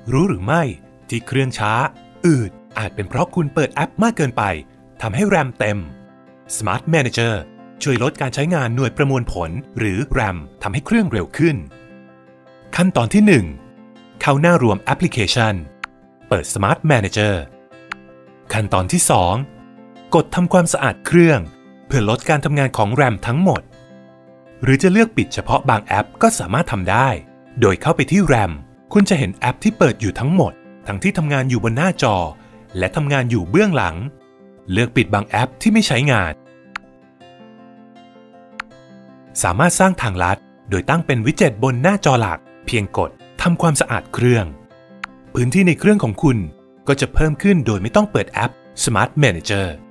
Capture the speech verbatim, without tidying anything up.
รู้หรือไม่ที่เครื่องช้าอืดอาจเป็นเพราะคุณเปิดแอปมากเกินไปทำให้แรมเต็ม Smart Manager ช่วยลดการใช้งานหน่วยประมวลผลหรือ แรม ทำให้เครื่องเร็วขึ้นขั้นตอนที่หนึ่งเข้าหน้ารวมแอปพลิเคชันเปิด Smart Manager ขั้นตอนที่สองกดทำความสะอาดเครื่องเพื่อลดการทำงานของแรมทั้งหมดหรือจะเลือกปิดเฉพาะบางแอปก็สามารถทำได้โดยเข้าไปที่แรมคุณจะเห็นแอปที่เปิดอยู่ทั้งหมดทั้งที่ทำงานอยู่บนหน้าจอและทำงานอยู่เบื้องหลังเลือกปิดบางแอปที่ไม่ใช้งานสามารถสร้างทางลัดโดยตั้งเป็นวิดเจ็ตบนหน้าจอหลักเพียงกดทำความสะอาดเครื่องพื้นที่ในเครื่องของคุณก็จะเพิ่มขึ้นโดยไม่ต้องเปิดแอป Smart Manager